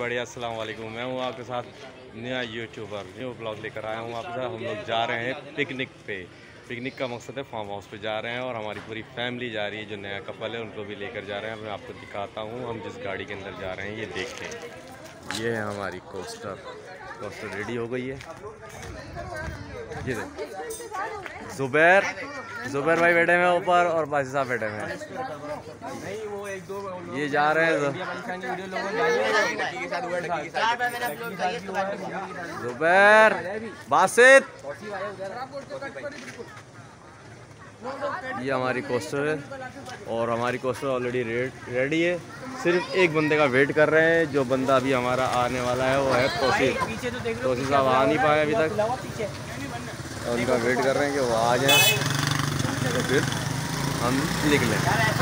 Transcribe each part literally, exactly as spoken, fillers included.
Everybody अस्सलाम वालेकुम। मैं हूँ आपके साथ नया यूट्यूबर, न्यू ब्लॉग लेकर आया हूँ आपके साथ। हम लोग जा रहे हैं पिकनिक पे। पिकनिक का मकसद है फार्म हाउस पे जा रहे हैं और हमारी पूरी फैमिली जा रही है। जो नया कपल है उनको भी लेकर जा रहे हैं। मैं आपको दिखाता हूँ हम जिस गाड़ी के अंदर जा रहे हैं। ये देखें, ये है हमारी कोस्टर। कोस्टर रेडी हो गई है। ये देख जुबैर जुबैर भाई बैठे हैं ऊपर और बासी साहब बैठे हैं। ये जा रहे हैं जुबैर बासित। ये हमारी कोस्टर है और हमारी कोस्टर ऑलरेडी रेडी है। सिर्फ एक बंदे का वेट कर रहे हैं। जो बंदा अभी हमारा आने वाला है वो है तोसीफ। तोसीफ साहब आ नहीं पाए अभी तक और उनका वेट कर रहे हैं कि वो आ जाए तो फिर हम निकलें।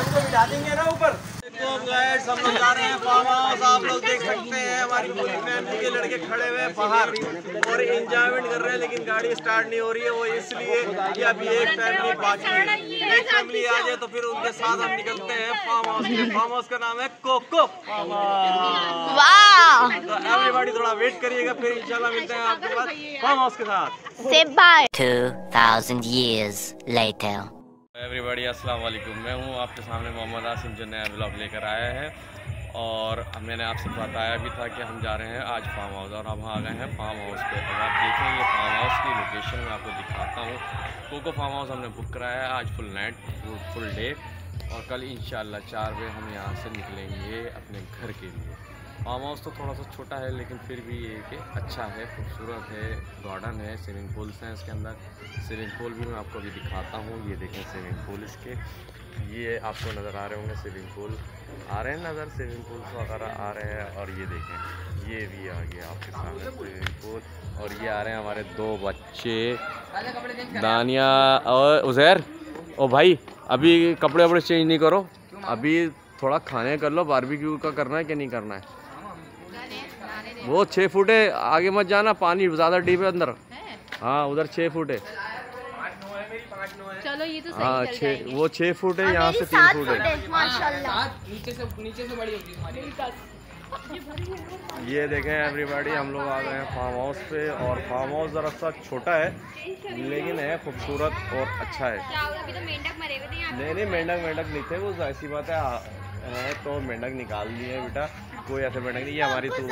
तो गाइस हम लोग जा रहे हैं फार्म हाउस। आप लोग देख सकते हैं हमारी पूरी फैमिली के लड़के खड़े हुए हैं बाहर और एंजॉयमेंट कर रहे हैं, लेकिन गाड़ी स्टार्ट नहीं हो रही है। वो इसलिए कि अभी एक फैमिली बाकी है। एक फैमिली आ जाए तो फिर उनके साथ हम निकलते हैं फार्म हाउस के। फार्म हाउस का नाम है कोको फार्म हाउस। तो एवरीबॉडी थोड़ा वेट करिएगा, फिर इंशाल्लाह मिलते हैं आपके पास फार्म हाउस के साथ। two thousand years later. Everybody अस्सलाम वालेकुम। मैं हूँ आपके सामने मोहम्मद आसिम जो नया ब्लॉग लेकर आया है। और मैंने आपसे बताया भी था कि हम जा रहे हैं आज फार्म हाउस और अब आ गए हैं फार्म हाउस पे। अब आप देखें ये फार्म हाउस की लोकेशन मैं आपको दिखाता हूँ। कोको फार्म हाउस हमने बुक कराया है आज फुल नाइट फुल डे और कल इंशाल्लाह चार बजे हम यहाँ से निकलेंगे अपने घर के लिए। फार्म हाउस तो थोड़ा सा छोटा है लेकिन फिर भी ये कि अच्छा है, खूबसूरत है, गार्डन है, स्विमिंग पूल्स हैं इसके अंदर। स्विमिंग पूल भी मैं आपको अभी दिखाता हूँ। ये देखें स्विमिंग पूल इसके, ये आपको नज़र आ रहे होंगे स्विमिंग पूल आ रहे हैं नज़र, स्विमिंग पूल्स वगैरह आ रहे हैं। और ये देखें ये भी आ गया आपके सामने स्विमिंग पूल। और ये आ रहे हैं हमारे दो बच्चे दानिया और उज़ैर। ओ भाई अभी कपड़े वपड़े चेंज नहीं करो, अभी थोड़ा खाने कर लो। बारबेक्यू का करना है कि नहीं करना है? वो छः फुट है, आगे मत जाना, पानी ज़्यादा डीप है अंदर। हाँ उधर छः फुट है। चलो ये तो सही हाँ छः वो छः फुट है, यहाँ से तीन फुट है। नीचे से नीचे से बड़ी होगी हमारी। ये देखें एवरीबॉडी हम लोग आ गए हैं फार्म हाउस पे। और फार्म हाउस ज़रा सा छोटा है लेकिन है खूबसूरत और अच्छा है। नहीं नहीं मेंढक मेंढक नहीं थे, वो ऐसी बात है, है तो मेंढक निकाल दिए बेटा, कोई ऐसे मेंढक नहीं। ये हमारी तो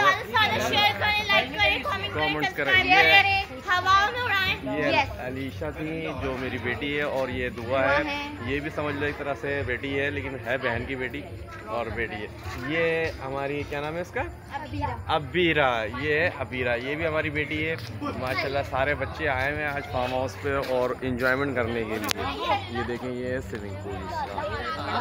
कमेंट्स करें। ये अलीशा थी जो मेरी बेटी है और ये दुआ है। ये भी समझ लो एक तरह से बेटी है लेकिन है बहन की बेटी और बेटी है। ये हमारी क्या नाम है इसका? अबीरा। ये है अबीरा, ये भी हमारी बेटी है। माशाल्लाह सारे बच्चे आए हुए हैं आज फार्म हाउस पे और इंजॉयमेंट करने के लिए। ये देखें ये है स्विमिंग पूल इसका।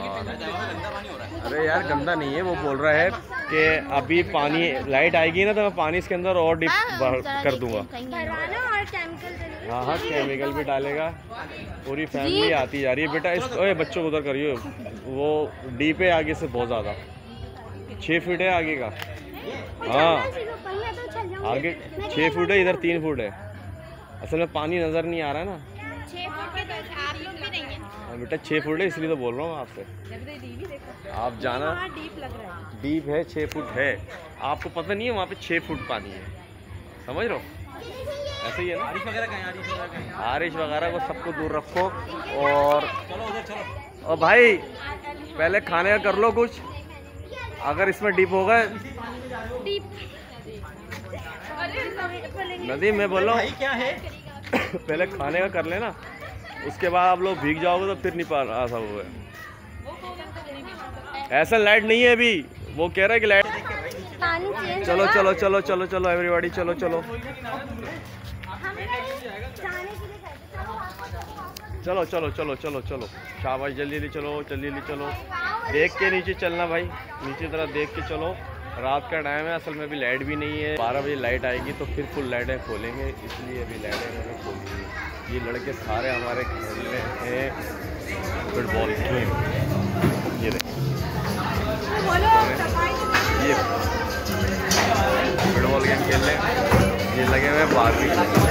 अरे यार गंदा नहीं है, वो बोल रहा है कि अभी पानी लाइट आएगी ना तो मैं पानी इसके अंदर और डीप कर दूंगा। हाँ हाँ केमिकल भी डालेगा। पूरी फैमिली आती जा रही है बेटा। इस ओए बच्चों को उधर करिए, वो डीप है आगे से बहुत ज़्यादा, छः फीट है आगे का। हाँ आगे छः फुट है, इधर तीन फुट है। असल में पानी नज़र नहीं आ रहा है ना बेटा, छः फुट है इसलिए तो बोल रहा हूँ आपसे। आप जाना डीप है, छः फुट है। आपको पता नहीं है वहाँ पे छः फुट पानी है, समझ रहे हो? ऐसे ही है ना। बारिश वगैरह बारिश वगैरह को सबको दूर रखो। और चलो उधर चलो। और भाई पहले खाने का कर लो कुछ, अगर इसमें डीप होगा नदी मैं बोल रहा हूँ क्या है पहले खाने का कर लेना, उसके बाद आप लोग भीग जाओगे तो फिर नहीं पा आ सकोगे। ऐसा लाइट नहीं है अभी, वो कह रहा है कि लाइट। चलो चलो चलो चलो चलो एवरीबॉडी चलो चलो चलो चलो चलो चलो चलो शाबाश, जल्दी जल्दी चलो जल्दी जल्दी चलो। देख के नीचे चलना भाई, नीचे तरह देख के चलो। रात का टाइम है, असल में अभी लाइट भी नहीं है। बारह बजे लाइट आएगी तो फिर फुल लाइटें खोलेंगे, इसलिए अभी लाइटें मैंने खोल दी। ये लड़के सारे हमारे खेल रहे हैं फुटबॉल गेम। ये देखिए ये फुटबॉल गेम खेल रहे हैं। ये लगे हुए बारहवीं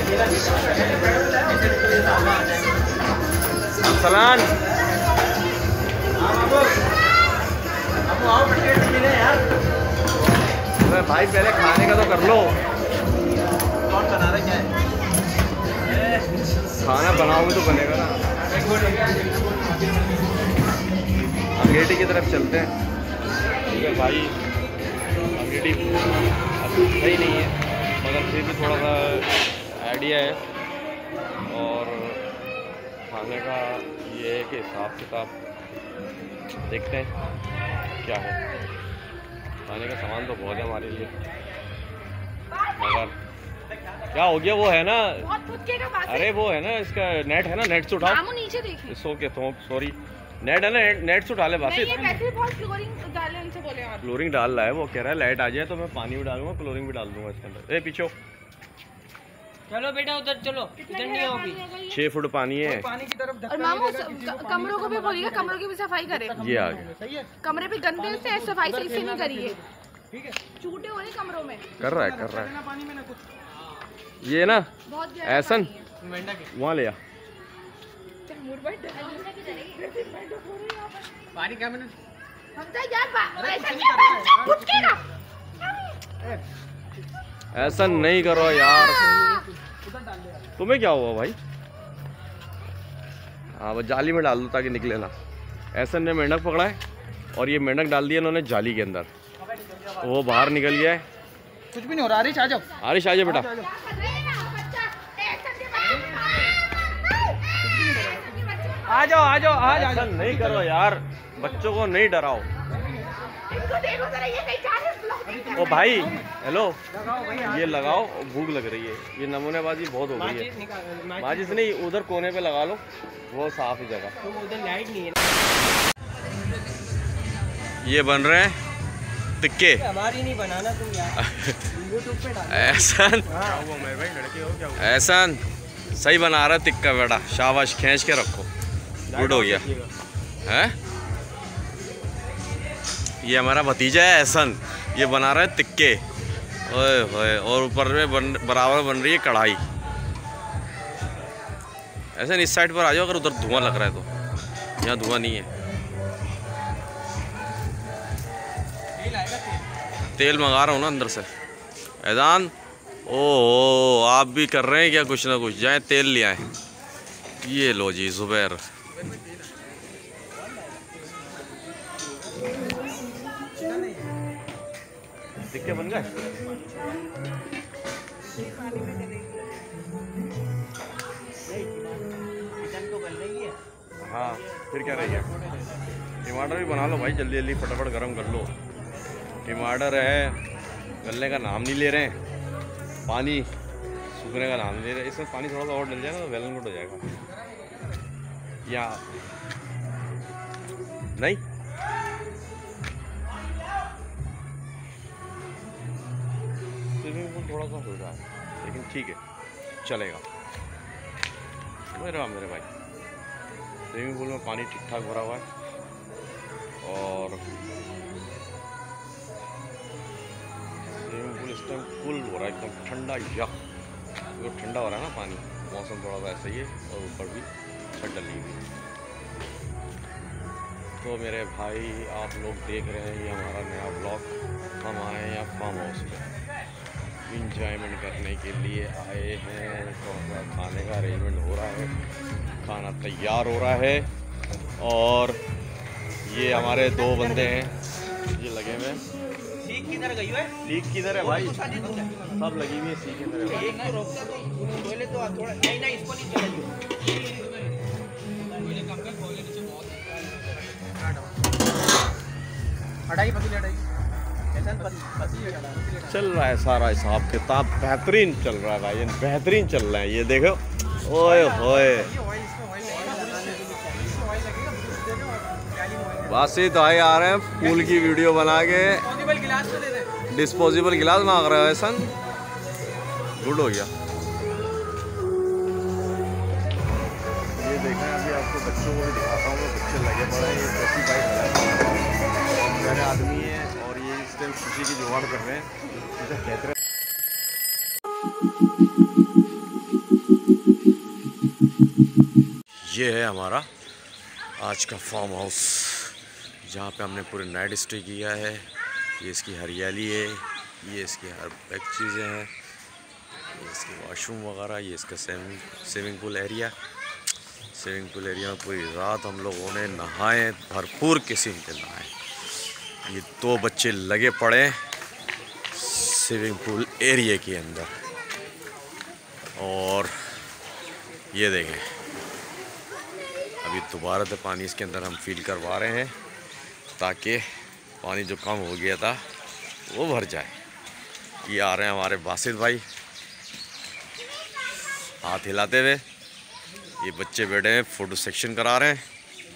सलान यार। अरे भाई पहले खाने का तो कर लो। कौन बना रहा क्या है? खाना बनाओगे तो बनेगा ना। अंगेठी की तरफ चलते हैं। ठीक है भाई, अंगेठी सही नहीं है मगर फिर भी थोड़ा सा आइडिया है। और खाने का ये है कि हिसाब किताब देखते हैं क्या है। खाने का सामान तो बहुत है हमारे लिए, मगर क्या हो गया वो है ना, अरे वो है ना इसका नेट है ना, नेट से उठाओ नीचे देखिए। सो के तो सॉरी नेट है ना, नेट से उठा ले बासी। क्लोरिंग डाल रहा है वो, कह रहा है लाइट आ जाए तो मैं पानी भी डालूंगा, क्लोरिंग भी डाल दूंगा इसके अंदर। ए पीछे चलो बेटा उधर चलो, इधर नहीं होगी। छह फुट पानी है पानी की तरफ और मामू कमरों को भी बोलिएगा, कमरों की भी सफाई करे। ये आ गया, सही है। कमरे पे गंदे से सफाई सही से नहीं करिए, ठीक है, चूटे हो रहे कमरों में। कर रहा है कर रहा है पानी में ना कुछ ये ना बहुत ऐसन मेंढक है। वहाँ ले आ। पानी क्या मैंने ऐसा नहीं करो यार, तुम्हें क्या हुआ भाई? हाँ बस जाली में डाल दो ताकि निकले ना। ऐसा ने मेंढक पकड़ा है और ये मेंढक डाल दिया इन्होंने जाली के अंदर, तो वो बाहर निकल गया है। कुछ भी नहीं हो रहा। आरिश आ जाओ, आरिश आ जाओ बेटा। आ जाओ आ जाओ आ ऐसा नहीं करो यार, बच्चों को नहीं डराओ। ओ भाई हेलो, ये लगाओ, भूख लग रही है, ये नमूनेबाजी बहुत हो गई है। माचिस नहीं, उधर कोने पे लगा लो, वो साफ ही जगह। तो उधर लाइट नहीं है। ये बन रहे हैं टिक्के। हमारी नहीं बनाना तुम यार, यूट्यूब पे डाल। ऐसा ऐसा सही बना रहा है टिक्का बेटा, शाबाश, खींच के रखो, गुड हो गया है। ये हमारा भतीजा है एहसन, ये बना रहा है टिक्के। ओए होए, और ऊपर में बन बराबर बन रही है कढ़ाई। ऐसे इस साइड पर आ जाओ अगर उधर धुआं लग रहा है तो, यहाँ धुआं नहीं है। तेल मंगा रहा हूँ ना अंदर से। ऐदान ओहो, आप भी कर रहे हैं क्या कुछ ना कुछ? जाए तेल ले आए। ये लो जी जुबैर, टिक्के बन गए। हाँ फिर क्या रह गया? टमाटर भी बना लो भाई, जल्दी जल्दी फटाफट गरम कर लो। टमाटर है, गलने का नाम नहीं ले रहे हैं, पानी सूखने का नाम नहीं ले रहे। इसमें पानी थोड़ा सा और डल जाएगा तो वेलन गुड हो जाएगा। या नहीं स्विमिंग पूल थोड़ा सा हो रहा है लेकिन ठीक है, चलेगा। मेरा मेरे भाई स्विमिंग पूल में पानी ठीक ठाक भरा हुआ है और स्विमिंग पूल इस टाइम फुल हो रहा है, एकदम ठंडा यक, तो ठंडा हो रहा है ना पानी, मौसम थोड़ा सा ऐसा ही है और ऊपर भी छत डली हुई है। तो मेरे भाई आप लोग देख रहे हैं ये हमारा नया ब्लॉग। हम आए हैं यहाँ फार्म हाउस पे, इंजॉयमेंट करने के लिए आए हैं। थोड़ा सा खाने का अरेंजमेंट हो रहा है, खाना तैयार हो रहा है और ये हमारे दो बंदे हैं, ये लगे हुए हैं। सीख किधर गई है? सीख किधर है भाई? सब लगी हुई है सीख किधर है? एक तो रोकता तो पहले तो थोड़ा नहीं नहीं इसको नहीं चलाइए। अढ़ाई पतीले अढ़ाई चल रहा है सारा हिसाब किताब, बेहतरीन चल रहा है भाई, बेहतरीन चल रहा है। ये देखो ओए होए, वासी तो आए आ रहे हैं फूल की वीडियो बना के, डिस्पोजेबल गिलास मांग रहे हो सन, गुड हो गया। ये देखें अभी आपको बच्चों को भी दिखाता हूँ, बच्चे लगे पड़े हैं। ये कैसी बाइक मेरे आदमी है और ये इस टाइम खुशी की जुगाड़ कर रहे हैं, जैसे कहते हैं। ये है हमारा आज का फार्म हाउस, जहाँ पे हमने पूरे नाइट स्टे किया है। ये इसकी हरियाली है, ये इसकी हर एक चीज़ें हैं, ये इसके वॉशरूम वगैरह, ये इसका swimming swimming pool area. Swimming pool area में पूरी रात हम लोगों ने नहाए, भरपूर किस्म के नहाए। ये दो बच्चे लगे पड़े स्विमिंग पूल एरिया के अंदर, और ये देखें अभी दोबारा से पानी इसके अंदर हम फील करवा रहे हैं ताकि पानी जो कम हो गया था वो भर जाए। ये आ रहे हैं हमारे बासित भाई हाथ हिलाते हुए। ये बच्चे बैठे हैं फ़ोटो सेक्शन करा रहे हैं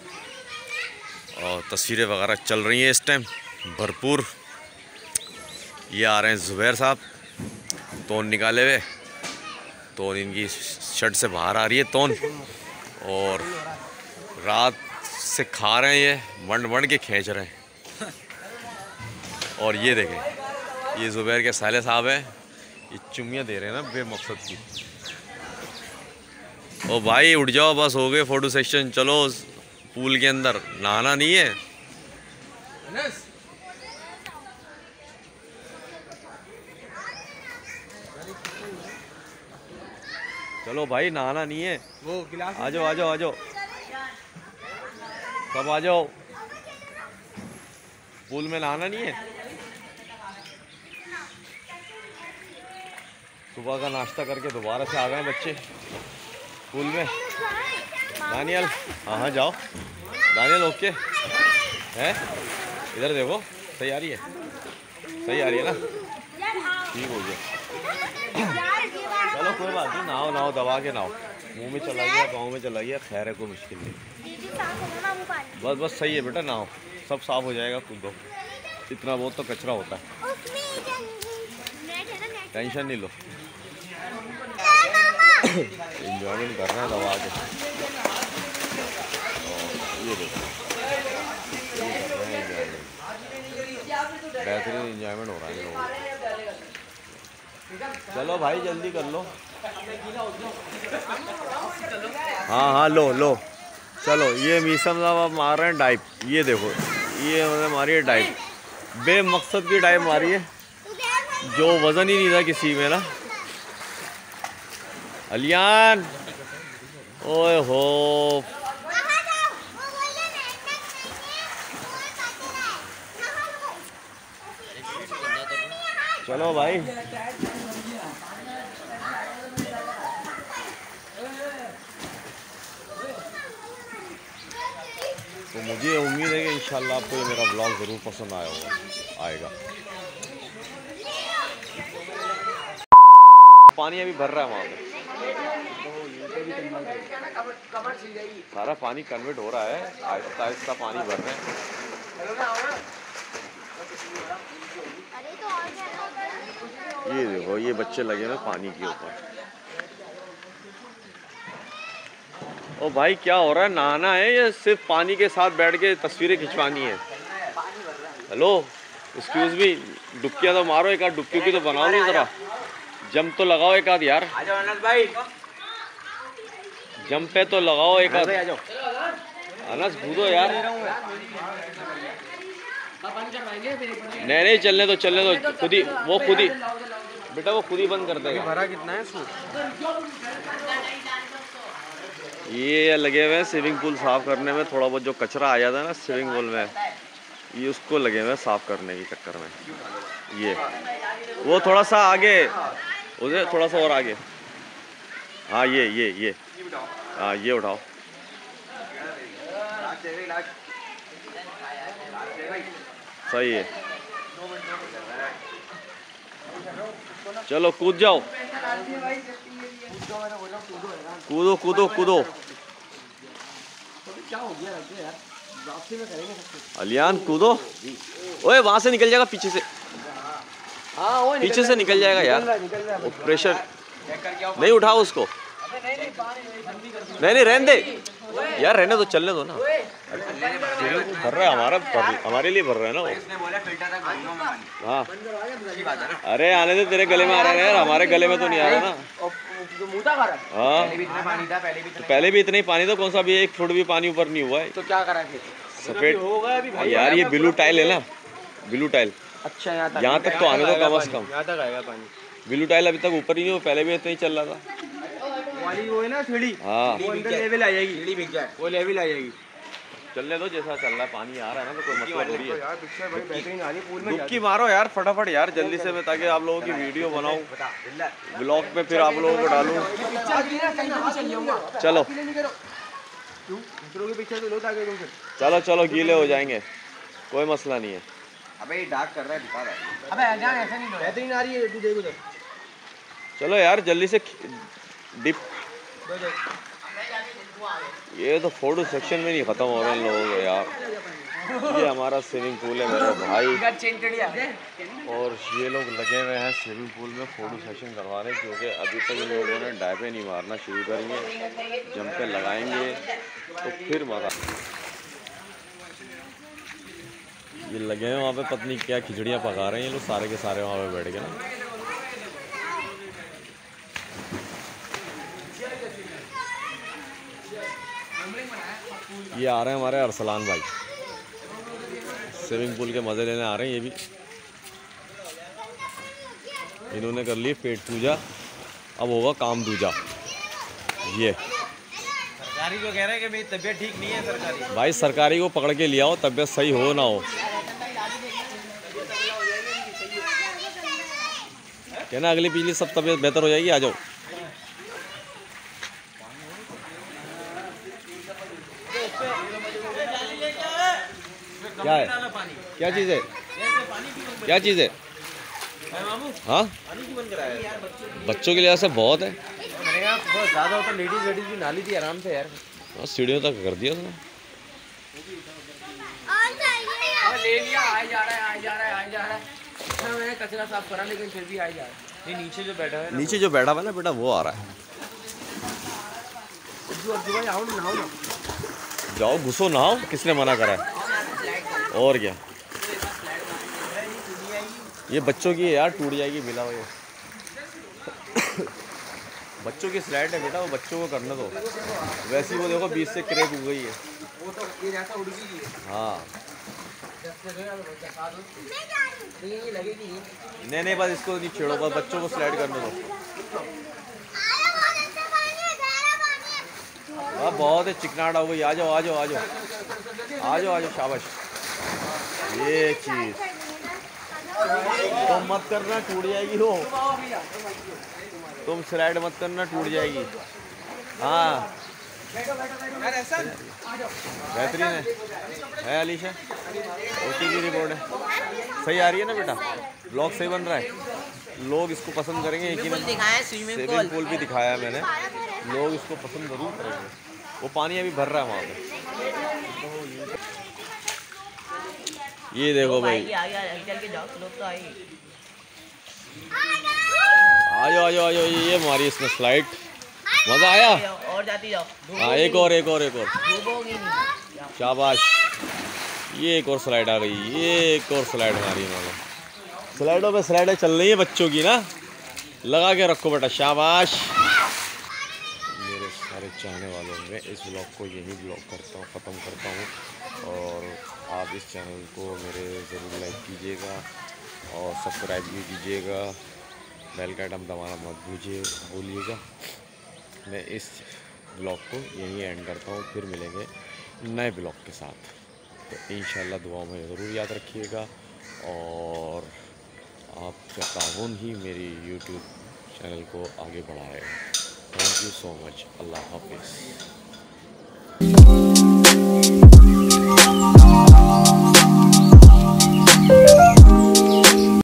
और तस्वीरें वगैरह चल रही हैं इस टाइम भरपूर। ये आ रहे हैं ज़ुबैर साहब, तोन निकाले हुए, तोन इनकी शर्ट से बाहर आ रही है तोन, और रात से खा रहे हैं, ये मंड मंड के खींच रहे हैं। और ये देखें ये ज़ुबैर के साले साहब हैं, ये चुम्मियाँ दे रहे हैं ना बेमकसद की। ओ भाई उठ जाओ, बस हो गए फ़ोटो सेक्शन, चलो पूल के अंदर, नहाना नहीं है। चलो भाई नहाना नहीं है, आ जाओ आ जाओ आ जाओ, सब आ जाओ, पूल में नहाना नहीं है। सुबह का नाश्ता करके दोबारा से आ गए बच्चे पूल में। दानियल हाँ हाँ जाओ, दानियल ओके है, इधर देखो सही आ रही है, सही आ रही है ना, ठीक हो गया। चलो कोई बात नहीं, नहाओ नहाओ दबा के नहाओ, मुंह में चला गया गाँव में चला गया, खैर है कोई मुश्किल नहीं, बस बस सही है बेटा, नहाओ सब साफ हो जाएगा, कूदो, इतना बहुत तो कचरा होता है, टेंशन नहीं लो, एंजॉयमेंट करना है दबा के। ये देखो ये कर रहे हैं एंजॉयमेंट, बेहतरीन एंजॉयमेंट हो रहा है लोगों को। चलो भाई जल्दी कर लो, हाँ हाँ लो लो चलो। ये मीसम साहब आप मार रहे हैं डाइप, ये देखो ये मतलब मारी है डाइप, बेमकसद की डाइप मारी है, जो वज़न ही नहीं था किसी में ना। अलियान ओए हो, चलो भाई तो मुझे उम्मीद है कि इंशाल्लाह आपको ये मेरा ब्लॉग ज़रूर पसंद आया होगा आएगा। पानी अभी भर रहा है वहाँ पे, सारा पानी कन्वर्ट हो रहा है, आहिस्ता आहिस्ता पानी भर रहे हैं। ये देखो ये बच्चे लगे हैं पानी के ऊपर। ओ भाई क्या हो रहा है, नहाना है या सिर्फ पानी के साथ बैठ के तस्वीरें खिंचवानी है? हेलो एक्सक्यूज मी, डुबकियाँ तो मारो, एक आध डुबकी की तो बनाओ लो जरा, जंप तो लगाओ एक आध यार, भाई जंप पे तो लगाओ एक आध, अनस कूदो यार। नहीं नहीं चलने दो चलने दो, खुद ही वो खुद ही बेटा वो खुद ही बंद कर देगा। भरा कितना है इसमें? ये लगे हुए हैं स्विमिंग पूल साफ करने में, थोड़ा बहुत जो कचरा आ जाता है ना स्विमिंग पूल में, ये उसको लगे हुए हैं साफ करने के चक्कर में। ये वो थोड़ा सा आगे, उसे थोड़ा सा और आगे, हाँ ये ये ये हाँ ये उठाओ, सही है, चलो कूद जाओ, कूदो कूदो कूदो। अलियान कूदो, ओए वहां से निकल जाएगा पीछे से, पीछे से निकल जाएगा यार, प्रेशर नहीं उठाओ उसको, नहीं नहीं रहने दे यार, रहने दो, चलने दो ना, भर रहा है हमारा, हमारे लिए भर रहा है ना वो। हाँ अरे आने दे, तेरे गले में आ रहा है यार, हमारे गले में तो नहीं आ रहा ना। हाँ तो पहले भी इतना ही पानी था, कौन सा भी एक फुट भी पानी ऊपर नहीं हुआ है, तो क्या करा फिर? सफेद यार, ये ब्लू टाइल है ना, ब्लू टाइल अच्छा यहाँ तक यहाँ तक तो आने दो कम से कम। यहाँ तक आएगा पानी। ब्लू टाइल अभी तक ऊपर ही नहीं हो, पहले भी इतना ही चल रहा था। वाली वो है ना सीढ़ी, हाँ वो अंदर लेवल आ जाएगी, सीढ़ी बिक जाए, वो लेवल आ जाएगी। चलने दो, जैसा चल रहा है, पानी आ रहा है ना, तो कोई मसला थोड़ी है। यार पिक्चर बड़ी बेहतरीन आ रही है, पूल में डुबकी मारो यार फटाफट यार जल्दी से, मैं ताकि आप लोगों की वीडियो बनाऊं ब्लॉग पे, फिर आप लोगों को डालूं। चलो दूसरों की पिक्चर तो लो ताकि तुम। चलो चलो गीले हो जाएंगे, कोई मसला नहीं है। अबे ये डार्क कर रहा है, दिखा रहा है। अबे जान ऐसा नहीं, बेहतरीन आ रही है, तू देख उधर। चलो यार जल्दी से डिप। ये तो फोटो सेक्शन में नहीं ख़त्म हो रहे हैं लोगों को यार। ये हमारा स्विमिंग पूल है मेरे भाई, और ये लोग लगे हुए हैं स्विमिंग पूल में फ़ोटो सेशन करवाने, क्योंकि अभी तक इन लोगों ने डाइपे नहीं मारना शुरू करेंगे, जंपे लगाएंगे तो फिर मज़ा। ये लगे हैं वहाँ पे, पत्नी क्या खिचड़ियाँ पका रहे हैं ये लोग सारे के सारे वहाँ पे बैठ के ना। ये आ रहे हैं हमारे अरसलान भाई, स्विमिंग पूल के मज़े लेने आ रहे हैं ये भी। इन्होंने कर ली पेट पूजा, अब होगा काम दूजा। ये सरकारी को कह रहे हैं कि मेरी तबीयत ठीक नहीं है। सरकारी भाई सरकारी को पकड़ के लिया हो, तबीयत सही हो ना हो, कहना अगली पिछली सब तबीयत बेहतर हो जाएगी। आ जाओ। क्या है, क्या चीज़ है, क्या चीज़ है? हाँ बच्चों के लिए ऐसे बहुत है, बहुत ज़्यादा होता, लेडीज लेडीज भी नाली थी आराम से यार। हाँ सीढ़ियों तक कर दिया उसने। ले लिया, आए जा रहा है, आए जा रहा है, आए जा रहा है। मैंने कचरा साफ करा, लेकिन फिर भी आए जा रहा है। ये नीचे जो बैठा है, नीचे जो बैठा हुआ है ना बेटा, वो आ रहा है। भाई आओ ना, आओ ना, जाओ घुसो नहाओ, किसने मना करा है? और क्या, ये बच्चों की है यार, टूट जाएगी मिला हुआ। बच्चों की स्लाइड है बेटा, वो बच्चों को करने दो। वैसे ही वो देखो बीच से क्रैक हो गई है। हाँ नहीं नहीं बस इसको नहीं छेड़ो, बस बच्चों को स्लाइड करने दो। अब बहुत है, चिकनाहट हो गई। आ जाओ आ जाओ आ जाओ आ जाओ आ जाओ, शाबाश। ये चीज़ तो मत करना, टूट जाएगी वो। तुम स्लाइड मत करना, टूट जाएगी। हाँ बेहतरीन है, है अलीशा, ओटी की रिपोर्ट है। सही आ रही है ना बेटा, ब्लॉग सही बन रहा है, लोग इसको पसंद करेंगे। यकीनन स्विमिंग पूल भी दिखाया है मैंने, लोग इसको पसंद जरूर करेंगे। वो पानी अभी भर रहा है वहाँ पे। ये देखो भाई, आ जाओ आ जाओ आ जाओ। ये हमारी इसमें स्लाइड, मज़ा आया? और जाती जाओ। हाँ एक और एक और एक और, शाबाश। ये एक और स्लाइड आ गई, ये एक और स्लाइड मारी इन्होंने। स्लाइडों पे स्लाइडें चल रही है बच्चों की ना, लगा के रखो बेटा, शाबाश। मेरे सारे चाहने वालों में इस ब्लॉग को यही ब्लॉग करता हूँ, ख़त्म करता हूँ। और आप इस चैनल को मेरे ज़रूर लाइक कीजिएगा और सब्सक्राइब भी कीजिएगा, बेल का आइकन दबाना मत भूलिए भूलिएगा। मैं इस ब्लॉग को यहीं एंड करता हूँ, फिर मिलेंगे नए ब्लॉग के साथ। तो इंशाल्लाह दुआओं में ज़रूर याद रखिएगा, और आपका ताउन ही मेरी यूट्यूब चैनल को आगे बढ़ाएगा। Thank you so much. अल्लाह हाफिज़।